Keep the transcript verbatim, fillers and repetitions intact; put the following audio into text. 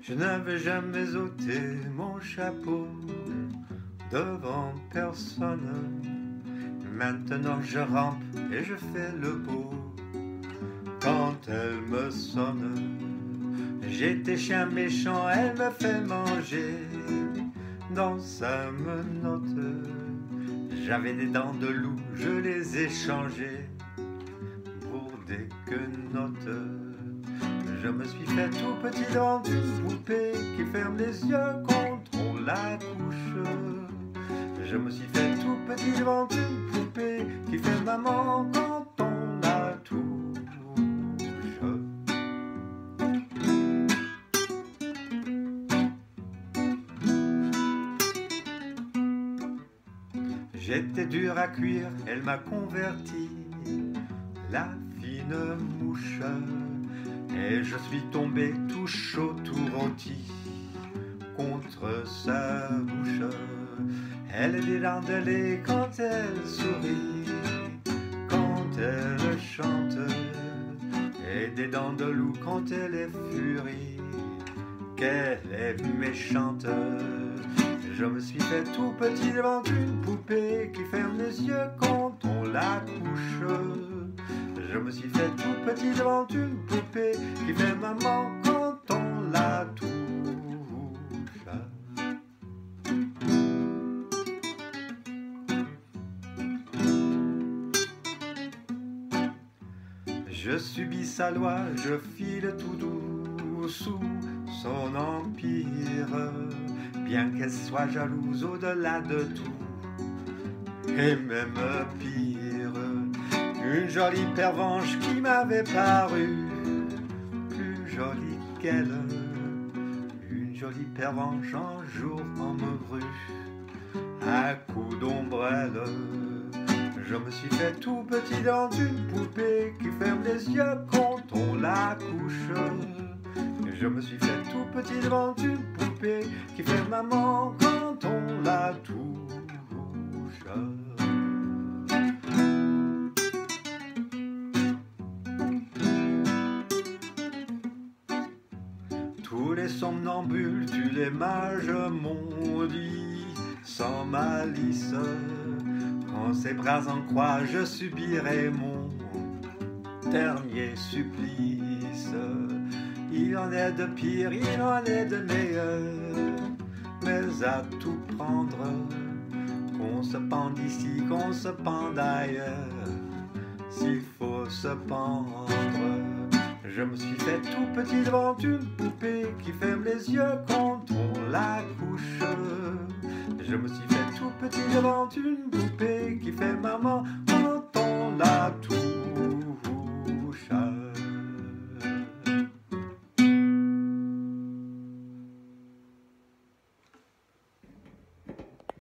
Je n'avais jamais ôté mon chapeau devant personne. Maintenant je rampe et je fais le beau. Quand elle me sonne, j'étais chien méchant, elle me fait manger dans sa menotte. J'avais des dents de loup, je les ai changées pour des quenottes. Je me suis fait tout petit dans une poupée qui ferme les yeux quand on la couche. Je me suis fait tout petit devant une poupée qui fait maman quand on la touche. J'étais dur à cuire, elle m'a converti, la fine mouche. Et je suis tombé tout chaud, tout rôti contre sa bouche. Elle a des dents de lait quand elle sourit, quand elle chante, et des dents de loup quand elle est furie, qu'elle est méchante. Je me suis fait tout petit devant une poupée qui ferme les yeux quand on la couche. Je me suis fait tout petit devant une poupée qui fait maman quand on la touche. Je subis sa loi, je file tout doux sous son empire, bien qu'elle soit jalouse au-delà de tout, et même pire, une jolie pervenche qui m'avait paru plus jolie qu'elle, une jolie pervenche un jour en me brûle à coups d'ombrelle. Je me suis fait tout petit dans une poupée qui ferme les yeux quand on la couche. Je me suis fait tout petit devant une poupée qui fait maman quand on la touche. Tous les somnambules, tu les mages m'ont dit sans malice. Quand ses bras en croix, je subirai mon dernier supplice. Il en est de pire, il en est de meilleur, mais à tout prendre, qu'on se pende ici, qu'on se pende ailleurs, s'il faut se pendre. Je me suis fait tout petit devant une poupée qui ferme les yeux quand on la couche. Je me suis fait tout petit devant une poupée qui fait ma